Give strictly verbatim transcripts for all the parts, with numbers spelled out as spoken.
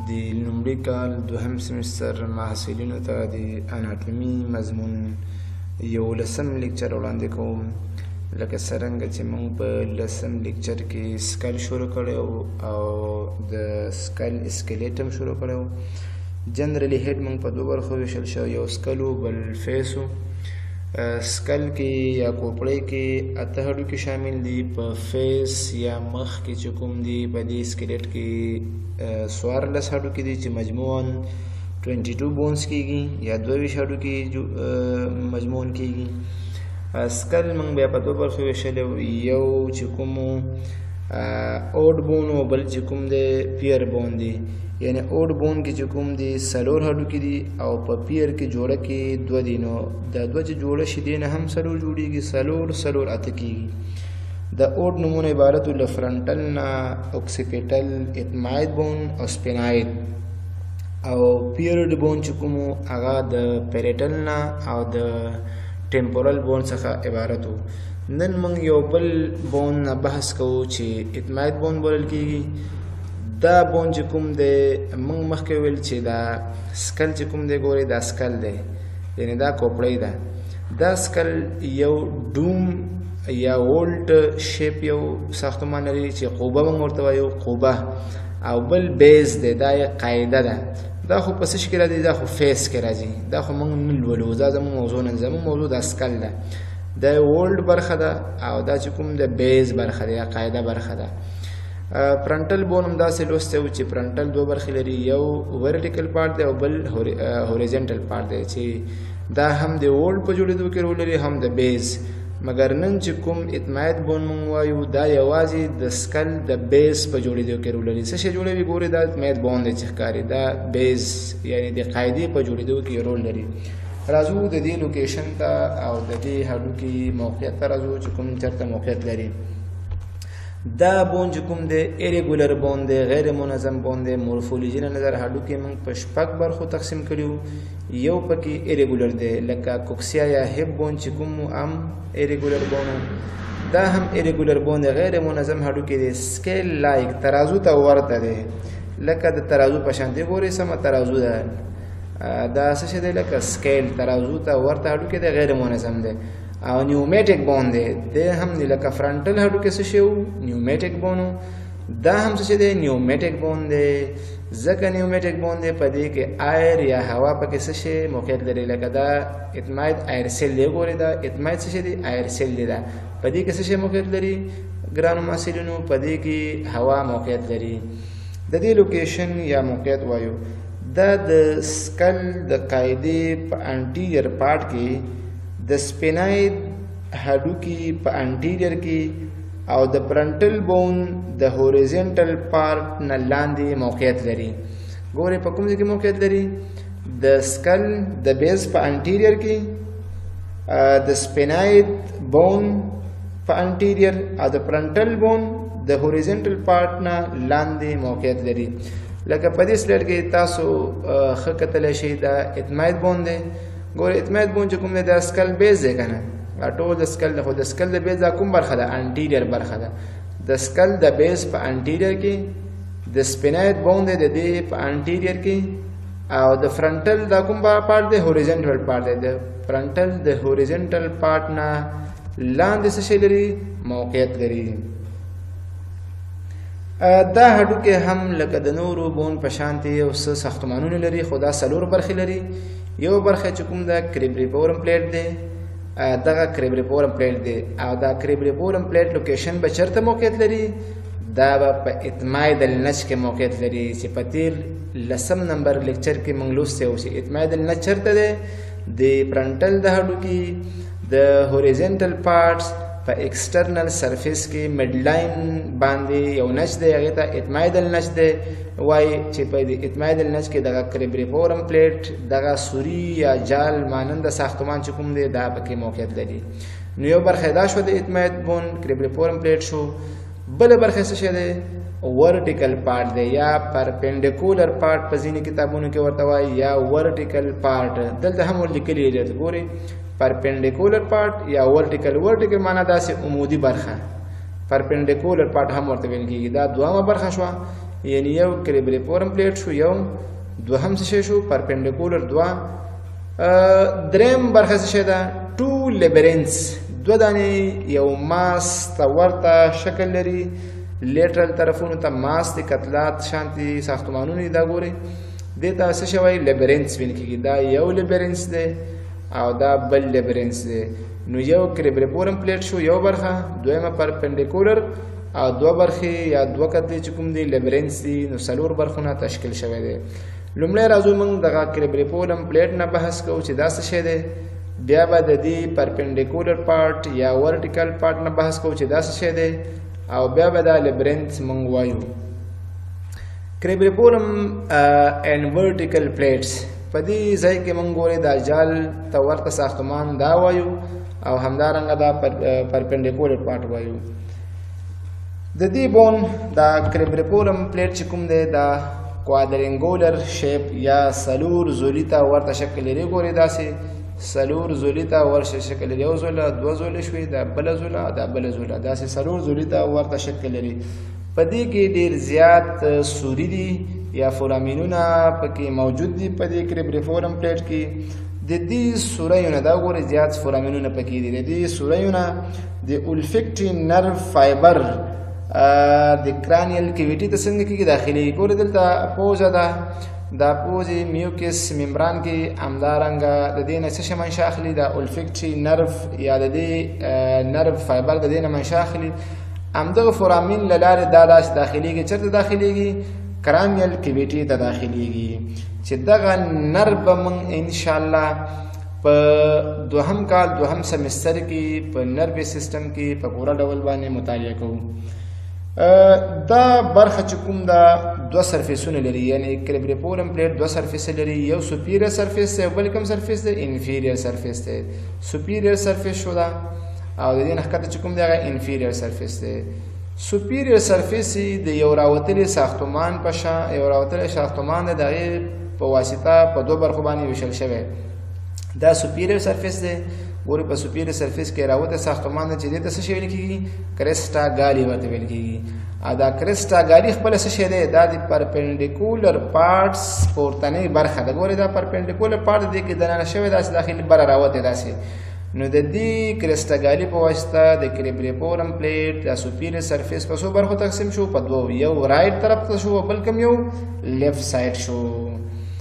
د لومړي کال دوهم سمستر محصلینو ته د اناټومي مضمون یولسم لیکچر وړاندې کوم. لکه څرنګه چې موږ په لسم لیکچر کې سکل شروع کړی او د سکل اسکلیټم شروع کړی و. جنرالي هیډ موږ په دوه برخو ویشل شوی، یو سکل و بل فیس و. سکل کې یا کوپړۍ کې اته هډوکي شامل دي، په فیس یا مخ کې چې کوم دي په دې سکلیټ کې څوارلس هډوکي دي چې مجموعاً ټوینټي ټو بونز کېږي یا دوه ویشت هډوکي مجموعاً کېږي. سکل موږ بیا په دوه برخو ویشلی و، یو چې کوم اوډ بون و بل چې کوم دی پیر بون دی. یعنی اوډ بون کې چې کوم دي څلور هډوکي دي او په پیر کې جوړه کې دوه دي، نو دا دوه چې جوړه شي دی نه هم څلور جوړېږي، څلور څلور اته کېږي. د اوډ نومونه عبارت له فرنټل نه اوکسیپیټل، اتماید بون او سپیناید، او پیرډ بون چې کوم هغه د پیریټل نه او د ټیمپورل بون څخه عبارت و. نن موږ یو بل بون نه بحث کوو چې اتماید بون بلل کېږي. دا بون چې کوم دی موږ مخکې ویل چې دا سکل چې کوم دی ګورئ دا سکل دی، یعنې دا کوپړۍ ده. دا سکل یو ډوم یا وولټ شیپ یو ساختمان لري چې قوبه موږ ورته وایو، قوبه، او بل بیز دی، دا یې قاعده ده. دا خو په څه کې راځي؟ دا خو فیس کې راځي، دا خو موږ نه لولو، دا زموږ موضوع نه، زموږ موضوع دا سکل ده. دا وولټ برخه ده او دا چې کوم د بیز برخه ده یا قاعده برخه ده. فرنټل بون هم داسې لوستی و چې فرنټل دوه برخې لري، یو ورټیکل پارټ دی او بل هوریزنټل پارټ دی چې دا هم د وولټ په جوړېدو کې رول لري هم د بیز. مګر نن چې کوم اتماید بون موږ وایو دا یوازې د سکل د بیز په جوړېدو کې رول لري. څه شی جوړوي ګورئ؟ دا اتماید بون دی چې ښکاري، دا بیز یعنې د قاعدې په جوړېدو کې رول لري. راځو د دې لوکیشن ته او د دې هډوکي موقعیت ته راځو چې کوم چېرته موقعیت لري. دا بون چې کوم دی ایریګولر بون دی، غیر منظم بون دی. مورفولوژي نه نظر هډوکي موږ په شپږ برخو تقسیم کړي وو. یو پکې ایریګولر دی لکه کوکسیا یا هیپ بون چې کوم هم ایریګولر بون و. دا هم ایریګولر بون دی، غیر منظم هډوکي دی، سکیل لایک ترازو ته ورته دی، لکه د ترازو په شان دی. ګورئ سمه ترازو ده، دا څه شی دی؟ لکه سکیل ترازو ته ورته هډوکي دی، غیر منظم دی. او نیومیټک بون دی، دی هم دی لکه فرنټل هډوکي څه شی و؟ نیومیټک بون و. دا هم څه شی دی؟ نیومیټک بون دی. ځکه نیومیټک بون دی په دې کې ایر یا هوا پکې څه شی موقعیت لري، لکه دا اتماید ایر سیل دی. ګورئ دا اتماید څه شی دی؟ ایر سیل دی. دا په دې کې څه شی موقعیت لري ګرانو محصلینو؟ په دې کې هوا موقعیت لري. د دې لوکیشن یا موقعیت وایو. دا د سکل د قاعدې په انټیریر پارټ کې د سپیناید هډوکي په انټیریر کې او د فرنټل بون د هوریزنټل پارټ نه لاندې موقعیت لري. ګورئ په کوم ځای کې موقعیت لري؟ د سکل د بیز په انټیریر کې، د سپیناید بون په انټیریر او د فرنټل بون د هوریزنټل پارټ نه لاندې موقعیت لري. لکه په دې سلایډ کې تاسو ښه کتلی شئ دا اتماید بون دی. ګورئ اتماید بون چې کوم دی دا سکل بیز دی که نه؟ دا ټول د سکل دی، خو د سکل د بیز دا کوم برخه ده؟ انټیریر برخه ده. د سکل د بیز په انټیریر کې، د سپیناید بون دی د دې په انټیریر کې، او د فرنټل دا کوم پارټ دی؟ هوریزنټل پارټ دی. د فرنټل د هوریزنټل پارټ نه لاندې څه شی لري؟ موقعیت لري. دا هډوکي هم لکه د نورو بون په شانتې یو څه ساختمانونه لري، خو دا څلور برخې لري. یو برخه چې کوم دا کریبریپورم پلیټ دی، دغه کریبریپورم پلیټ دی، او دا کریبریپورم پلیټ لوکیشن به چېرته موقعیت لري؟ دا به په اتماید النج کې موقعیت لري چې په تیر لسم نمبر لیکچر کې موږ لوستی و چې اتماید النج چېرته دی؟ د فرنټل د هډوکي د هوریزنټل پارټس په ایکسټرنل سرفیس کې مډ لاین باندې یو نج دی، هغې ته اتماید النج دی وایي چې په دې اتماید النج کې دغه کریبریپورم پلیټ، دغه سوري یا جال ماننده ساختمان چې کوم دی دا پکې موقعیت لري. نو یو برخه دا شو د اتماید بون کریبریپورم پلیټ شو. بله برخه څه شی دی؟ ورټیکل پارټ دی یا پرپینډیکولر پارټ په ځینې کتابونو کې ورته وایي، یا ورټیکل پارټ. دلته هم ورلیکلي دی، ګورئ پرپینډیکولر پارټ یا ورټیکل. ورټیکل معنا داسې عمودي برخه، پرپینډیکولر پارټ هم ورته ویل کېږي. دا دویمه برخه شوه. یعنی یو کریبریپورم پلیټ شو، یو دوهم څه شی شو پرپنډیکولر دوه. دریم برخه څه شی ده ټو لیبرینس، دوه دانې یو ماس ته ورته شکل لري، لیټرل طرفونو ته ماس دي کتلات شانتي ساختمانونه دي. دا ګورئ دې ته څه شی وایي لیبرینس ویل کېږي. دا یو لیبرینس دی او دا بل لیبرینس دی. نو یو کریبریپورم پلیټ شو یو برخه، دویمه پرپنډیکولر او دوه برخې یا دوه کتلې چې کوم دي لیبرینس دي. نو څلور برخونه تشکیل شوی دی. لومړی راځو موږ دغه کریبریپورم پلیټ نه بحث کوو چې دا څه شی دی، بیا به د دې پرپنډیکولر پارټ یا ورټیکل پارټ نه بحث کوو چې دا څه شی دی، او بیا به دا لیبرینس موږ وایو. کریبریپورم اینڈ ورټیکل پلیټس په دې ځای کې موږ ګورئ دا جال ته ورته ساختمان دا وایو او همدارنګه دا پرپنډیکولر پارټ وایو. د دې بون دا کریبریپورم پلیټ چې کوم دی دا کوادرنګولر شیپ یا سلور زولی ته ورته شکل لري. ګورئ داسې سلور زولی ته ورته شکل لري، یو زوله دوه زولې شوې، دا بله زوله دا بله زوله، داسې سلور زولی ته ورته شکل لري. په دې کې ډېر زیات سوري دي یا فورامینونه پکې موجود دي په دې کریبریپورم پلیټ کې. د دې سوریونه دا ګورئ زیات فورامینونه پکې دي. د دې سوریونه د اولفیکټري نرو فایبر د کرانیل کیویټي ته څنګه کېږي داخلي. ګورئ دلته پوزه ده، دا پوزې میوکس ممبران کې همدارنګه د دې نه څه شی منشا اخلي، دا اولفیکټري نرو یا د دې نرو فایبر د دې نه منشا اخلي. همدغه فورامین له لارې دا داسې داخلیږي. چېرته داخلیږي؟ کرانیل کیویټي ته داخلیږي چې دغه نر به موږ انشاءالله په دوهم کال دوهم سمستر کې په نروي سیستم کې په پوره ډول باندې مطالعه کوو. دا برخه چې کوم دا دوه سرفیسونه لري، یعنی کریبریپورم پلیټ دوه سرفیس لري، یو سوپیریور سرفیس دی او بل کوم سرفیس دی انفیریور سرفیس دی. سوپیریور سرفیس شو دا او د دې نه ښکته چې کوم دی هغه انفیریور سرفیس دی. سوپیریور سرفیس د یو راوتلي ساختمان په شان یو راوتلی ساختمان دی، د هغې په واسطه په دوه برخو باندې ویشل شوی. دا سوپیریور سرفیس دی. ګورئ په سوپیریور سرفیس کې راوتی ساختمان دی چې دې ته څه شی ویل کېږي؟ کرسټاګالي ورته ویل کېږي. او دا کرسټاګالي خپله څه شی دی؟ دا د پرپنډیکولر پارټس پورتنۍ برخه ده. ګورئ دا پرپنډیکولر پارټ دی کې دننه شوی داسې داخلي بره راوتی داسې. نو د دې کرسټاګالي په واسطه د کریبریپورم پلیټ د سوپیریور سرفیس په څو برخو تقسیم شو؟ په دوو، یو رایټ طرف ته شو او بل کوم یو لیفټ سایډ شو.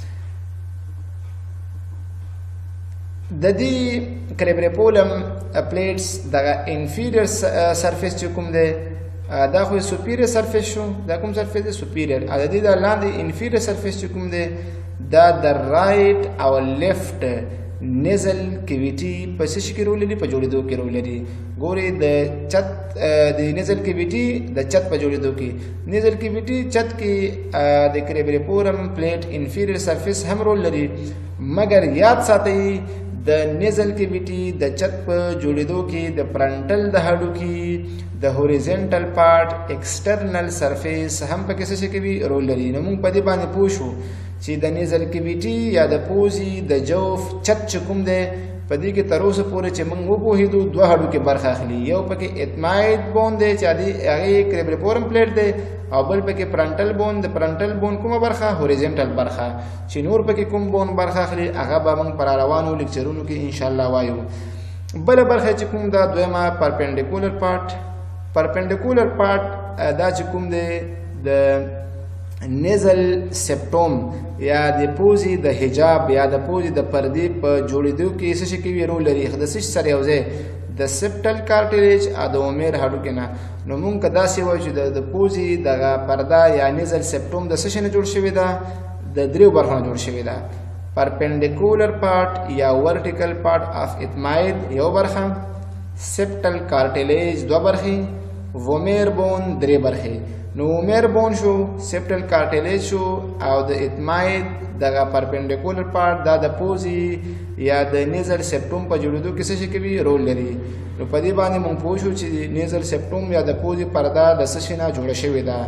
د دې کریبریپورم پلیټس دغه انفیریور سرفیس چې کوم دی دا خو سوپیریور سرفیس شو. دا کوم سرفیس دی؟ سوپیریور. او د دې د لاندې انفیریور سرفیس چې کوم دی دا د رایټ او لیفټ نیزل کیویټي په څه شي کې رول لري؟ په جوړېدو کې رول لري. ګورئ د چت د نیزل کیویټي د چت په جوړېدو کې نیزل کیویټي چت کې د کریبریپورم پلیټ انفیریور سرفیس هم رول لري، مګر یاد ساتئ د نیزل کیویټي د چت په جوړېدو کې د فرنټل د هډوکي د هوریزنټل پارټ ایکسټرنل سرفیس هم پکې څه شي کوي؟ رول لري. نو موږ په دې باندې پوه شو چې د نیزل کیویټي یا د پوزي د جوف چت چې کوم دی په دې کې تر اوسه پورې چې موږ وپوهېدو دوه هډوکي برخه اخلي. یو پکې اتماید بون دی چې هغې کریبریپورم پلیټ دی، او بل پکې فرنټل بون. د فرنټل بون کومه برخه؟ هوریزنټل برخه. چې نور پکې کوم بون برخه اخلي هغه به موږ پر روانو لیکچرونو کې انشاءالله وایو. بله برخه چې کوم دا دویمه پرپنډیکولر پارټ. پرپنډیکولر پارټ دا چې کوم دی د نیزل سپټوم یا د پوزي د حجاب یا د پوزي د پردې په جوړېدو کې څه شي کوي؟ رول لري. د څه سره یو ځای د سپټل کارټریج او د اومیر هډوکي نه. نو موږ که داسې وایو چې د پوزي دغه پرده یا نیزل سپټوم د څه شي نه جوړ شوې ده؟ د دریو برخو نه جوړ شوې ده. پرپنډیکولر پارټ یا ورټیکل پارټ اف اتماید یو برخه، سپټل کارټلیج دوه برخې، وومیر بون درې برخې. نو وومیر بون شو، سپټل کارټلیج شو او د اتماید دغه پرپنډیکولر پارټ دا د پوزي یا د نیزل سپټوم په جوړېدو کې څه شي کوي؟ رول لري. نو په دې باندې موږ پوه شو چې نیزل سپټوم یا د پوزي پرده د څه شي نه جوړه شوې ده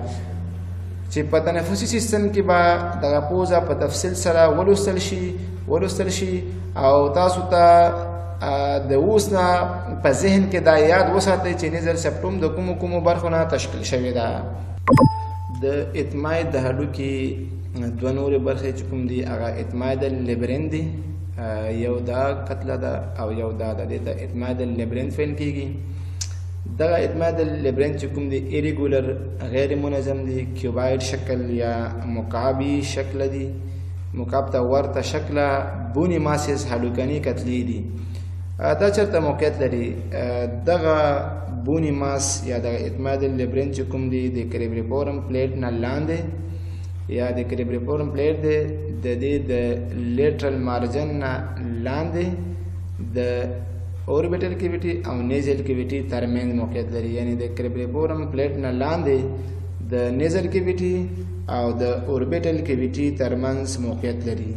چې په تنفسي سیستم کې به دغه پوزه په تفصیل سره ولوستل شي ولوستل شي او تاسو ته د اوس نه په ذهن کې دا یاد وساتئ چې نیزل سپټوم د کومو کومو برخو نه تشکیل شوې ده. د اتماید د هډوکي دوه نورې برخې چې کوم دي هغه اتماید اللبرین دی، یو دا کتله ده او یو دا ده، دې ته اتماید اللبرین فیل کېږي. دغه اتماید اللبرین چې کوم دی ایریګولر غیر منظم دی، کیوباید شکل یا مکعبي شکل دی، مکعب ته ورته شکله بونی ماسز هډوکني کتلې دي. دا چېرته موقعیت لري؟ دغه بونی ماس یا دغه اتماید اللبرین چې کوم دی د کریبریفورم پلیټ نه لاندې یا د کریبریفورم پلیټ دی د دې د لیټرل مارجن نه لاندې د اوربیټل کیویټي او نیزل کیویټي ترمنځ موقعیت لري. یعنی د کریبریفورم پلیټ نه لاندې د نیزل کیویټي او د اوربیټل کیویټي ترمنځ موقعیت لري.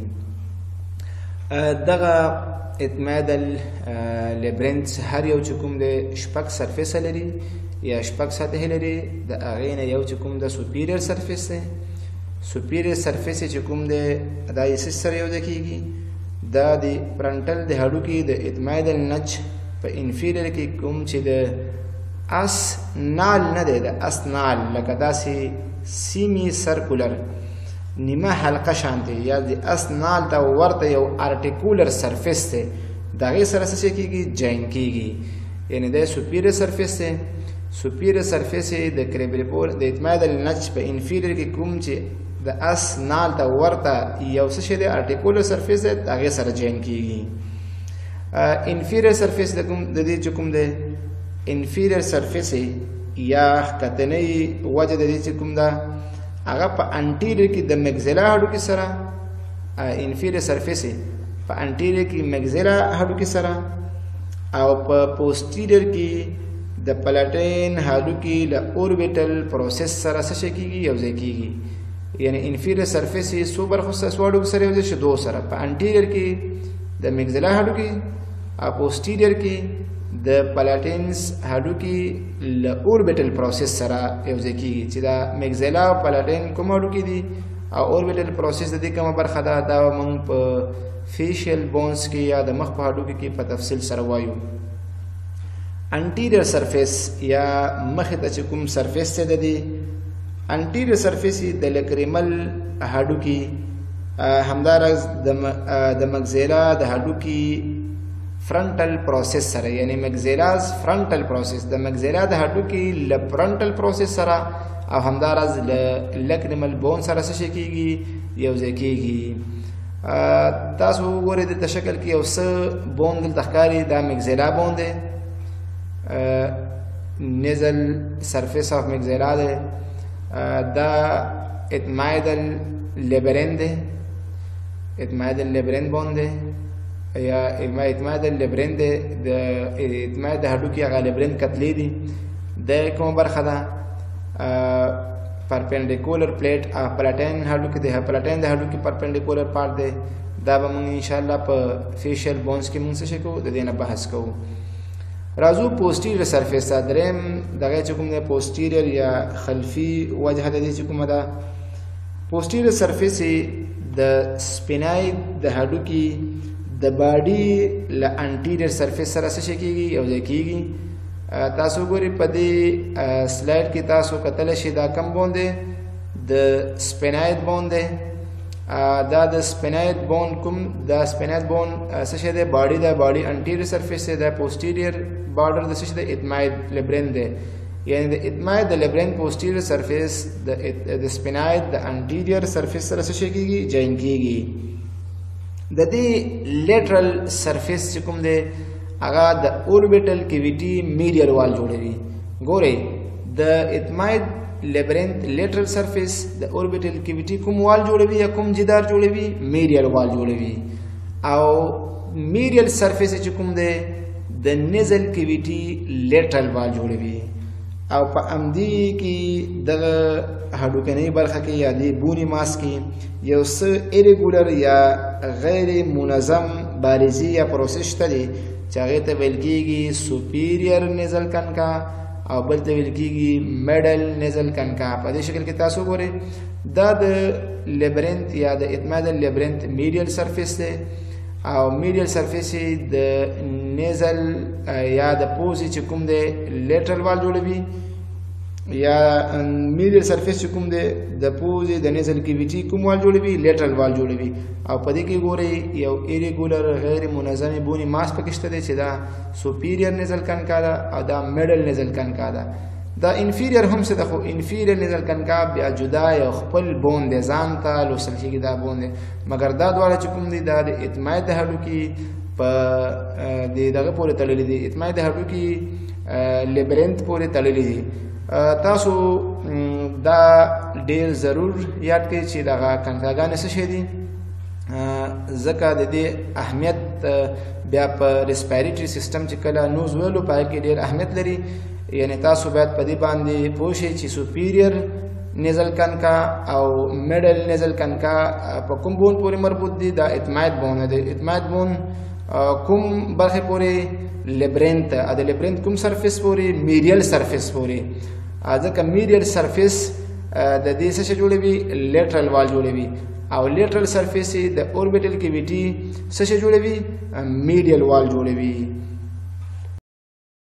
دغه اتماید اللبرینت هر یو چې کوم دی شپږ سرفیسه لري یا شپږ سطحې لري. د هغې نه یو چې کوم د سوپیریر سرفیس دی، سوپیریر سرفیس چې کوم دی دا یې څه سره یوځای کېږي؟ دا د فرنټل د هډوکي د اتماید النچ په انفیریر کې کوم چې د اس نال نه دی، د اس نال لکه داسې سیمی سرکولر نیمه حلقه شانتی یا د اس نال ته ورته یو ارټیکولر سرفیس دی، د هغې سره څه کېږي؟ جاین کېږي. یعنی د سوپیریر سرفیس دی. سوپیریر سرفیس د کریبریفور د اتماید النچ په انفیریر کې کوم چې د اس نال ته ورته یو څه شی دی ارټیکولر سرفیس دی، د هغې سره جاین کېږي. انفیریر سرفیس د کوم د دې چې کوم دی انفیریر سرفیس یا ښکتنۍ وجه د دې چې کوم ده هغه په انټیریر کې د مګزیلا هډوکي سره، انفیریر سرفیس په انټیریر کې مګزیلا هډوکي سره او په پوسټیریر کې د پلاټین هډوکي له اوربیټل پروسس سره څه شی کېږي؟ یوځای کېږي. یعنی انفیریر سرفیس څو برخو سره څو هډوکو سره یوځای شي؟ دو سره. په انټیریر کې د مګزیلا هډوکي او پوسټیریر کې د پلاټینس هډوکي له اوربیټل پروسس سره یوځای کېږي. چې دا مګزیلا او پلاټین کوم هډوکي دي او اوربیټل پروسس د دې کومه برخه ده، دا موږ په فیشیل بونز کې یا د مخ په هډوکي کې په تفصیل سره وایو. انټیریر سرفیس یا مخې ته چې کوم سرفیس دی د دې انټیریر سرفیس د لکریمل هډوکي همداراز د مګزیلا د هډوکي فرنټل پروسس سره، یعنی مګزیلاز فرنټل پروسس د مګزیلا د هډوکي له فرنټل پروسس سره او همداراز له لکریمل بون سره څه شی کېږي؟ یوځای کېږي. تاسو وګورئ دلته شکل کې یو څه بون دلته ښکاري، دا مګزیلا بون دی، نیزل سرفیس آف مګزیلا دی، دا اتماید اللبرین دی، اتماید اللبرین بون دی یا اتماید اللبرین دی، د اتماید د هډوکي هغه لبرین کتلې دي. د کومه برخه ده؟ پرپنډیکولر پلیټ او پلاټین هډوکي دی، پلاټین د هډوکي پرپنډیکولر پارت دی. دا به موږ انشاءالله په فیشیل بونز کې موږ څه شی کوو؟ د دې نه بحث کوو. راځو پوسټیریر سرفیس ته. دریم دغه چې کوم دی پوسټیریر یا خلفي وجه د دې چې کومه ده پوسټیریر سرفیس د سپیناید د هډوکي د باډي له انټیریر سرفیس سره څه شی کېږي؟ یوځای کېږي. تاسو ګورئ په دې سلایډ کې تاسو کتلی شئ دا کوم بون دی؟ د سپیناید بون دی. دا د سپیناید بون کوم دا سپیناید بون څه شی دی؟ باډي ده، باډي انټیریر سرفیس دی، دا پوسټیریر بارډر د څه شی دی؟ اتماید لبرین دی. یعنی د اتماید د لبرین پوسټیریر سرفیس د سپیناید د انټیریر سرفیس سره څه شی کېږي؟ جاین کېږي. د دې لیټرل سرفیس چې کوم دی هغه د اوربیټل کیویټي میډیل وال جوړوي. ګورئ د اتماید لیبرینت لیټرل سرفیس د اوربیټل کیویټي کوم وال جوړوي یا کوم جدار جوړوي؟ میډیل وال جوړوي. او میډیل سرفیس چې کوم دی د نیزل کیویټي لیټرل وال جوړوي. او په امدی کې دغه هډوکنۍ برخه کې یا د بونی ماس کې یو څه ایریګولر یا غیر منظم بارزي یا پروسس شته دی چې هغې ته ویل کېږي سوپیریر نیزل کنکا او بل ته ویل کېږي میډل نیزل کنکا. په دې شکل کې تاسو ګورئ دا د لیبرینت یا د اتماید لیبرینت میډیل سرفیس دی او میډیل سرفیس د نیزل یا د پوزې چې کوم دی لیټرل وال جوړوي. یا میډیل سرفیس کوم دی د پوزې د نیزل کیویټي کوم وال جوړوي لیټرل وال جوړوي او په دې کې ګورئ یو ایریګولر غیر منظمې بونی ماس پکې شته دی چې دا سوپیریر نیزل کنکا ده او دا میډل نیزل کنکا ده دا انفیریر هم څه ده خو انفیریر نیزل کنکا بیا جدا یو خپل بون دی ځان ته لوستل کېږي دا بون دی مګر دا دواړه چې کوم دي دا د اتمای د هډوکي په د دغه پورې تړلي دي اتمای د هډوکي لیبرنت پورې تړلي دي تاسو دا ډیر ضرور یاد کړئ چې دغه کنکاګانې څه شی دي ځکه د دې اهمیت بیا په ریسپایریټري سیستم چې کله نوز ویلو په هغې کې ډېر اهمیت لري یعنی تاسو باید په دې باندې پوه شئ چې سوپیریر نیزل کنکا او میډل نیزل کنکا په کوم بون پورې مربوط دي دا اتماید بون دی اتماید بون کوم برخې پورې لیبرنت د لیبرنت کوم سرفیس پورې میډیل سرفیس پورې ځکه میډیل سرفیس د دې څه شی جوړوي لیټرل وال جوړوي او لیټرل سرفیس د اوربیټل کیویټي څه شی جوړوي میډیل وال جوړوي